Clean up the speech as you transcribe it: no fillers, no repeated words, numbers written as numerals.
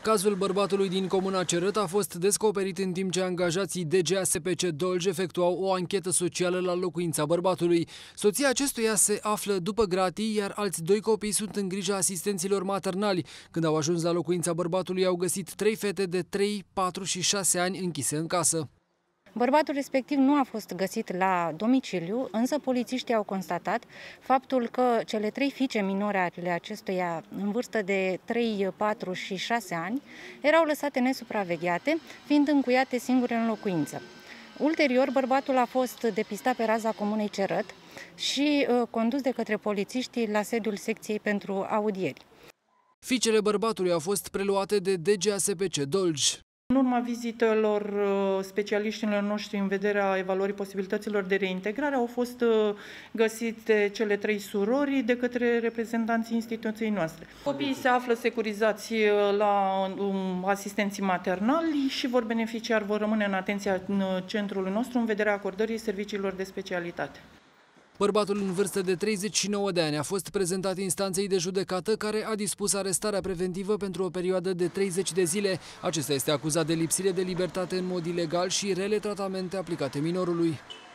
Cazul bărbatului din comuna Cerăt a fost descoperit în timp ce angajații DGASPC Dolj efectuau o anchetă socială la locuința bărbatului. Soția acestuia se află după gratii, iar alți doi copii sunt în grija asistenților maternali. Când au ajuns la locuința bărbatului, au găsit 3 fete de 3, 4 și 6 ani închise în casă. Bărbatul respectiv nu a fost găsit la domiciliu, însă polițiștii au constatat faptul că cele 3 fiice minore ale acestuia, în vârstă de 3, 4 și 6 ani, erau lăsate nesupravegheate, fiind încuiate singure în locuință. Ulterior, bărbatul a fost depistat pe raza comunei Cerăt și condus de către polițiștii la sediul secției pentru audieri. Fiicele bărbatului au fost preluate de DGASPC Dolj. În urma vizitelor specialiștilor noștri în vederea evaluării posibilităților de reintegrare au fost găsite cele 3 surori de către reprezentanții instituției noastre. Copiii se află securizați la asistenții maternali și vor rămâne în atenția centrului nostru în vederea acordării serviciilor de specialitate. Bărbatul în vârstă de 39 de ani a fost prezentat instanței de judecată, care a dispus arestarea preventivă pentru o perioadă de 30 de zile. Acesta este acuzat de lipsire de libertate în mod ilegal și rele tratamente aplicate minorului.